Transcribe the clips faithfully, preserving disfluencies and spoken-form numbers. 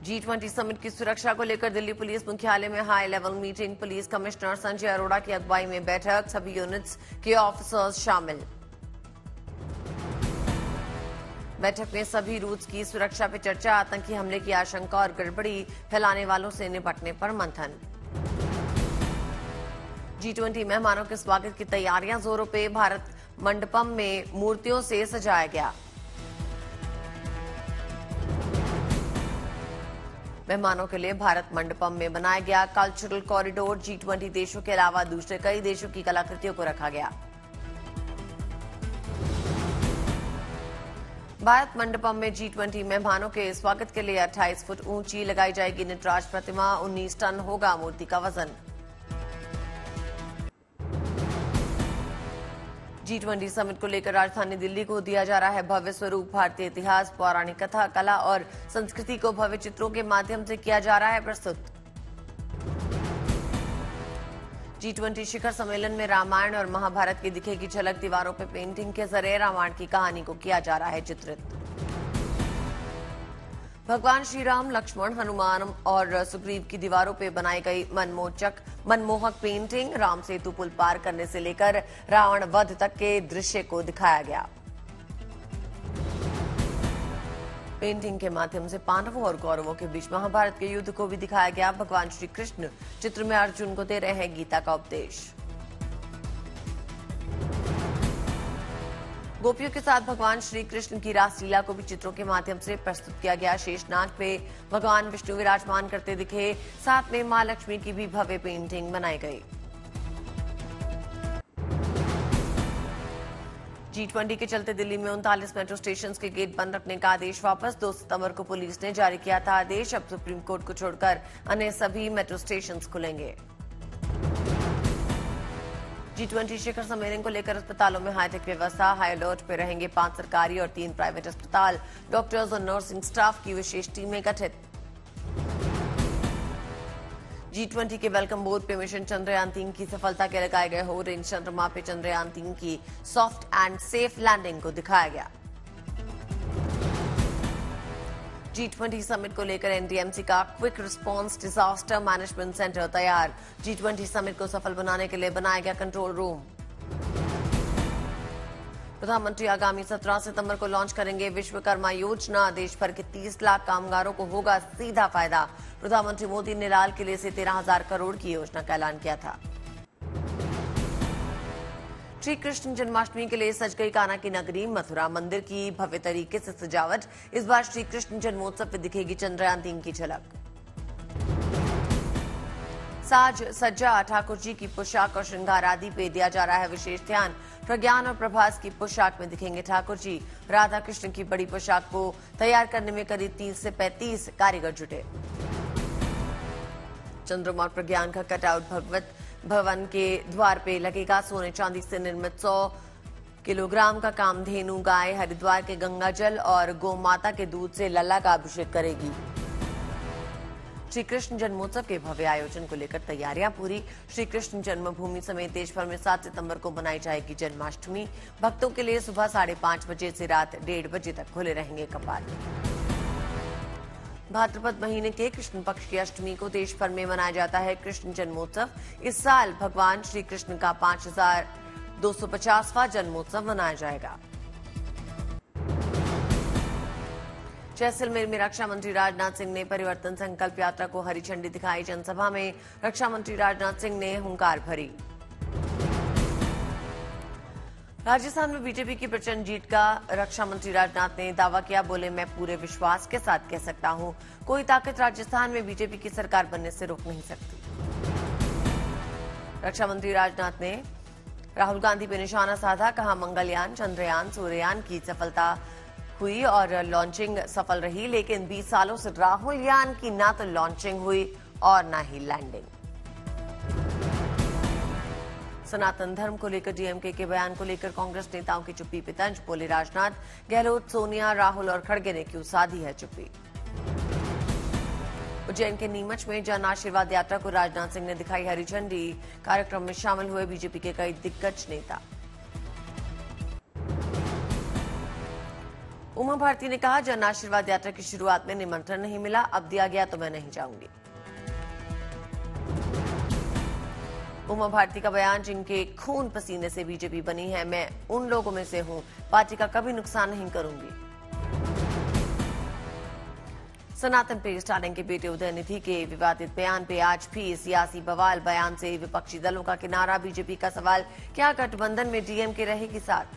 G twenty summit की सुरक्षा को लेकर दिल्ली पुलिस मुख्यालय में high level meeting. Police commissioner Sanjay Arora की अगुवाई में बैठक, सभी यूनिट्स के ऑफिसर्स शामिल। बैठक में सभी रूट्स की सुरक्षा पर चर्चा, आतंकी हमले की आशंका और गड़बड़ी फैलाने वालों से निपटने पर मंथन। जी ट्वेंटी मेहमानों के स्वागत की तैयारियां जोरों पे, भारत मंडपम में मूर्तियों से सजाया गया। मेहमानों के लिए भारत मंडपम में बनाया गया कल्चरल कॉरिडोर। जी ट्वेंटी देशों के अलावा दूसरे कई देशों की कलाकृतियों को रखा गया। भारत मंडपम में जी ट्वेंटी मेहमानों के स्वागत के लिए अट्ठाईस फुट ऊंची लगाई जाएगी नटराज प्रतिमा। उन्नीस टन होगा मूर्ति का वजन। जी ट्वेंटी समिट को लेकर राजधानी दिल्ली को दिया जा रहा है भव्य स्वरूप। भारतीय इतिहास, पौराणिक कथा, कला और संस्कृति को भव्य चित्रों के माध्यम से किया जा रहा है प्रस्तुत। जी ट्वेंटी शिखर सम्मेलन में रामायण और महाभारत की दिखेगी झलक। दीवारों पर पेंटिंग के जरिए रामायण की कहानी को किया जा रहा है चित्रित। भगवान श्री राम, लक्ष्मण, हनुमान और सुग्रीव की दीवारों पे बनाई गई मनमोचक मनमोहक पेंटिंग। राम सेतु पुल पार करने से लेकर रावण वध तक के दृश्य को दिखाया गया। पेंटिंग के माध्यम से पांडवों और कौरवों के बीच महाभारत के युद्ध को भी दिखाया गया। भगवान श्री कृष्ण चित्र में अर्जुन को दे रहे हैं गीता का उपदेश। गोपियों के साथ भगवान श्री कृष्ण की रासलीला को भी चित्रों के माध्यम से प्रस्तुत किया गया। शेषनाग पे भगवान विष्णु विराजमान करते दिखे, साथ में मां लक्ष्मी की भी भव्य पेंटिंग बनाई गई। जी ट्वेंटी के चलते दिल्ली में उनतालीस मेट्रो स्टेशन के गेट बंद रखने का आदेश वापस। दो सितंबर को पुलिस ने जारी किया था आदेश। अब सुप्रीम कोर्ट को छोड़कर अन्य सभी मेट्रो स्टेशन खुलेंगे। जी ट्वेंटी शिखर सम्मेलन को लेकर अस्पतालों में हाईटेक व्यवस्था। हाई अलर्ट पे रहेंगे पांच सरकारी और तीन प्राइवेट अस्पताल। डॉक्टर्स और नर्सिंग स्टाफ की विशेष टीमें गठित। जी ट्वेंटी के वेलकम बोर्ड पे मिशन चंद्रयान तीन की सफलता के लगाए गए हो रेंज चंद्रमा पे चंद्रयान तीन की सॉफ्ट एंड सेफ लैंडिंग को दिखाया गया। जी ट्वेंटी समिट को लेकर एनडीएमसी का quick response disaster management centre तैयार। जी ट्वेंटी समिट को सफल बनाने के लिए बनाया गया कंट्रोल रूम। प्रधानमंत्री आगामी सत्रह सितंबर को लॉन्च करेंगे विश्वकर्मा योजना। देश भर के तीस लाख कामगारों को होगा सीधा फायदा। प्रधानमंत्री मोदी ने लाल किले से तेरह हजार करोड़ की योजना का ऐलान किया था। श्री कृष्ण जन्माष्टमी के लिए सज गई कान्हा की नगरी। मथुरा मंदिर की भव्य तरीके से सजावट। इस बार श्री कृष्ण जन्मोत्सव में दिखेगी चंद्रयान तीन की झलक। साज सज्जा, ठाकुर जी की पोशाक और श्रृंगार आदि पे दिया जा रहा है विशेष ध्यान। प्रज्ञान और प्रभास की पोशाक में दिखेंगे ठाकुर जी। राधा कृष्ण की बड़ी पोशाक को तैयार करने में करीब तीस से पैंतीस कारीगर जुटे। चंद्रमा और प्रज्ञान का कटआउट भगवत भवन के द्वार पे लगेगा। सोने चांदी से निर्मित सौ किलोग्राम का कामधेनु गाय हरिद्वार के गंगा जल और गौ माता के दूध से लल्ला का अभिषेक करेगी। श्री कृष्ण जन्मोत्सव के भव्य आयोजन को लेकर तैयारियां पूरी। श्री कृष्ण जन्मभूमि समेत देश भर में सात सितंबर को मनाई जाएगी जन्माष्टमी। भक्तों के लिए सुबह साढ़े पांच बजे से रात डेढ़ बजे तक खुले रहेंगे कपाट। भाद्रपद महीने के कृष्ण पक्ष की अष्टमी को देश भर में मनाया जाता है कृष्ण जन्मोत्सव। इस साल भगवान श्री कृष्ण का पांच हजार दो सौ पचासवां जन्मोत्सव मनाया जाएगा। जैसलमेर में रक्षा मंत्री राजनाथ सिंह ने परिवर्तन संकल्प यात्रा को हरी झंडी दिखाई। जनसभा में रक्षा मंत्री राजनाथ सिंह ने हुंकार भरी। राजस्थान में बीजेपी की प्रचंड जीत का रक्षा मंत्री राजनाथ ने दावा किया। बोले, मैं पूरे विश्वास के साथ कह सकता हूं, कोई ताकत राजस्थान में बीजेपी की सरकार बनने से रोक नहीं सकती। रक्षा मंत्री राजनाथ ने राहुल गांधी पे निशाना साधा। कहा, मंगलयान, चंद्रयान, सूर्ययान की सफलता हुई और लॉन्चिंग सफल रही, लेकिन बीस सालों से राहुल यान की ना तो लॉन्चिंग हुई और ना ही लैंडिंग। सनातन धर्म को लेकर डीएमके के बयान को लेकर कांग्रेस नेताओं की चुप्पी पे तंज। बोले राजनाथ, गहलोत, सोनिया, राहुल और खड़गे ने क्यों साधी है चुप्पी। उज्जैन के नीमच में जन आशीर्वाद यात्रा को राजनाथ सिंह ने दिखाई हरी झंडी। कार्यक्रम में शामिल हुए बीजेपी के कई दिग्गज नेता। उमा भारती ने कहा, जन आशीर्वाद यात्रा की शुरुआत में निमंत्रण नहीं मिला, अब दिया गया तो मैं नहीं जाऊंगी। उमा भारती का बयान, जिनके खून पसीने से बीजेपी बनी है, मैं उन लोगों में से हूं, पार्टी का कभी नुकसान नहीं करूंगी। सनातन पे स्टालिन के बेटे उदयनिधि के विवादित बयान पे आज भी सियासी बवाल। बयान से विपक्षी दलों का किनारा। बीजेपी का सवाल, क्या गठबंधन में डीएमके रहेगी साथ?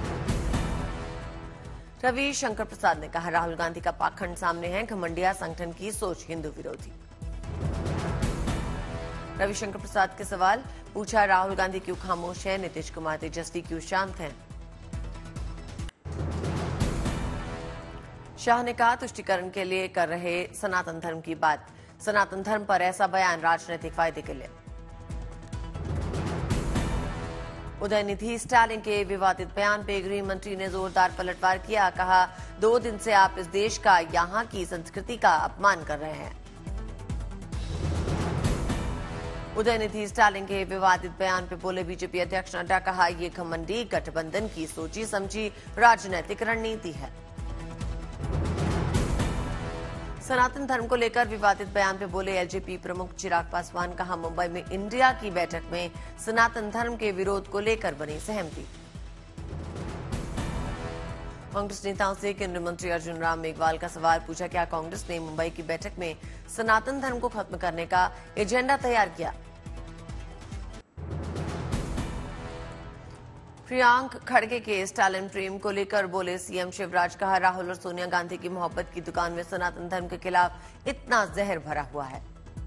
रविशंकर प्रसाद ने कहा, राहुल गांधी का पाखंड सामने है, घमंडिया संगठन की सोच हिंदू विरोधी। रविशंकर प्रसाद के सवाल पूछा, राहुल गांधी क्यों खामोश है, नीतीश कुमार तेजस्वी क्यों शांत हैं? शाह ने कहा, तुष्टिकरण के लिए कर रहे सनातन धर्म की बात। सनातन धर्म पर ऐसा बयान राजनीतिक फायदे के लिए। उदयनिधि स्टालिन के विवादित बयान पे गृह मंत्री ने जोरदार पलटवार किया। कहा, दो दिन से आप इस देश का, यहां की संस्कृति का अपमान कर रहे हैं। उदयनिधि स्टालिन के विवादित बयान पे बोले बीजेपी अध्यक्ष नड्डा। कहा, ये घमंडी गठबंधन की सोची समझी राजनीतिक रणनीति है। सनातन धर्म को लेकर विवादित बयान पे बोले एलजेपी प्रमुख चिराग पासवान। कहा, मुंबई में इंडिया की बैठक में सनातन धर्म के विरोध को लेकर बनी सहमति। कांग्रेस नेताओं से केंद्रीय मंत्री अर्जुन राम मेघवाल का सवाल पूछा, क्या कांग्रेस ने मुंबई की बैठक में सनातन धर्म को खत्म करने का एजेंडा तैयार किया? प्रियांक खड़गे के स्टालिन प्रेम को लेकर बोले सीएम शिवराज। कहा, राहुल और सोनिया गांधी की मोहब्बत की दुकान में सनातन धर्म के खिलाफ इतना जहर भरा हुआ है।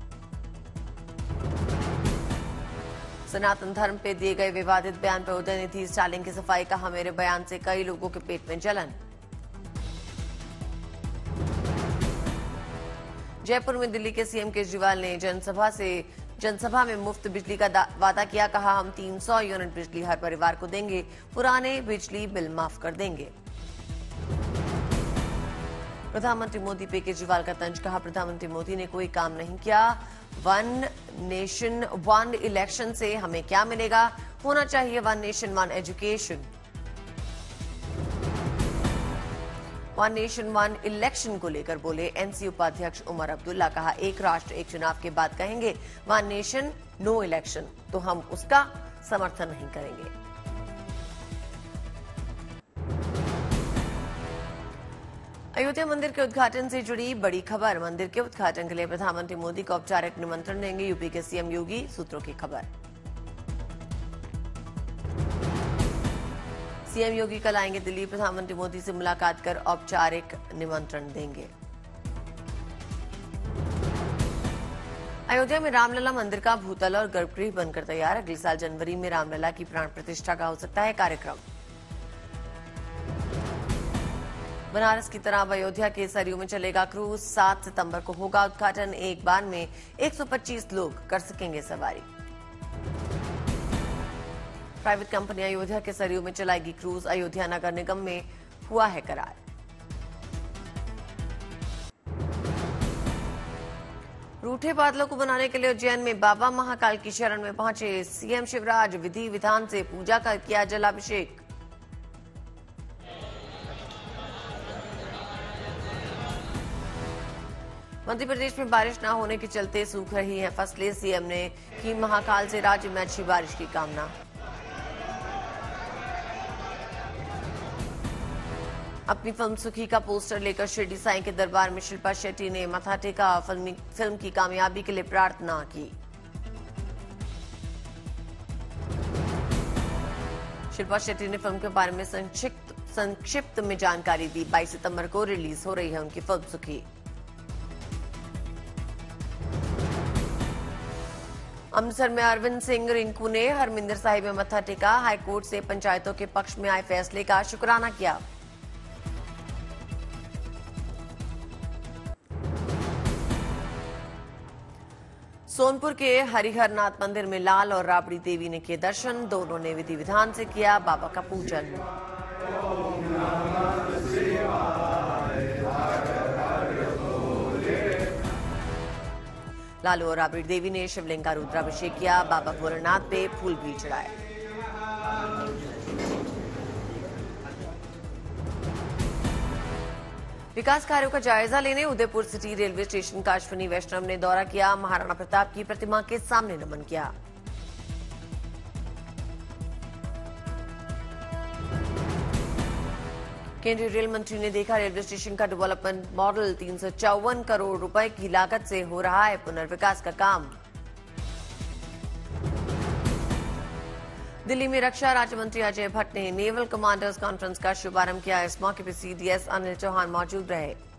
सनातन धर्म पे दिए गए विवादित बयान पर उदयनिधि स्टालिन की सफाई। कहा, मेरे बयान से कई लोगों के पेट में जलन। जयपुर में दिल्ली के सीएम केजरीवाल ने जनसभा से जनसभा में मुफ्त बिजली का वादा किया। कहा, हम तीन सौ यूनिट बिजली हर परिवार को देंगे, पुराने बिजली बिल माफ कर देंगे। प्रधानमंत्री मोदी पे केजरीवाल का तंज। कहा, प्रधानमंत्री मोदी ने कोई काम नहीं किया। वन नेशन वन इलेक्शन से हमें क्या मिलेगा? होना चाहिए one nation one education. One nation one election को लेकर बोले एनसी उपाध्यक्ष उमर अब्दुल्ला। कहा, एक राष्ट्र एक चुनाव के बाद कहेंगे वन नेशन नो इलेक्शन, तो हम उसका समर्थन नहीं करेंगे। अयोध्या मंदिर के उद्घाटन से जुड़ी बड़ी खबर। मंदिर के उद्घाटन के लिए प्रधानमंत्री मोदी को औपचारिक निमंत्रण देंगे यूपी के सीएम योगी, सूत्रों की खबर। सीएम योगी कल आएंगे दिल्ली, प्रधानमंत्री मोदी से मुलाकात कर औपचारिक निमंत्रण देंगे। अयोध्या में रामलला मंदिर का भूतल और गर्भगृह बनकर तैयार। अगले साल जनवरी में रामलला की प्राण प्रतिष्ठा का हो सकता है कार्यक्रम। बनारस की तरह अब अयोध्या के सरयू में चलेगा क्रूज। सात सितंबर को होगा उद्घाटन। एक बार में एक सौ पच्चीस लोग कर सकेंगे सवारी। प्राइवेट कंपनी अयोध्या के सरयू में चलाएगी क्रूज। अयोध्या नगर निगम में हुआ है करार। रूठे बादलों को बनाने के लिए उज्जैन में बाबा महाकाल की शरण में पहुंचे सीएम शिवराज। विधि विधान से पूजा कर किया जलाभिषेक। मध्य प्रदेश में बारिश न होने के चलते सूख रही हैं फसलें। सीएम ने की महाकाल से राज्य में अच्छी बारिश की कामना। अपनी फिल्म सुखी का पोस्टर लेकर शिरडी साईं के दरबार में शिल्पा शेट्टी ने माथा टेका। फिल्म की कामयाबी के लिए प्रार्थना की। शिल्पा शेट्टी ने फिल्म के बारे में संक्षिप्त संक्षिप्त में जानकारी दी। बाईस सितंबर को रिलीज हो रही है उनकी फिल्म सुखी। अमृतसर में अरविंद सिंह रिंकू ने हरमिंदर साहिब में मत्था टेका। हाईकोर्ट से पंचायतों के पक्ष में आए फैसले का शुक्राना किया। सोनपुर के हरिहरनाथ मंदिर में लाल और राबड़ी देवी ने किए दर्शन। दोनों ने विधि विधान से किया बाबा का पूजन। लालू और राबड़ी देवी ने शिवलिंग का रुद्राभिषेक किया। बाबा भोलेनाथ पे फूल भी चढ़ाए। विकास कार्यों का जायजा लेने उदयपुर सिटी रेलवे स्टेशन का अश्विनी वैष्णव ने दौरा किया। महाराणा प्रताप की प्रतिमा के सामने नमन किया। केंद्रीय रेल मंत्री ने देखा रेलवे स्टेशन का डेवलपमेंट मॉडल। तीन सौ चौवन करोड़ रुपए की लागत से हो रहा है पुनर्विकास का काम। दिल्ली में रक्षा राज्य मंत्री अजय भट्ट ने नेवल कमांडर्स कॉन्फ्रेंस का शुभारंभ किया। इस मौके पर सीडीएस अनिल चौहान मौजूद रहे।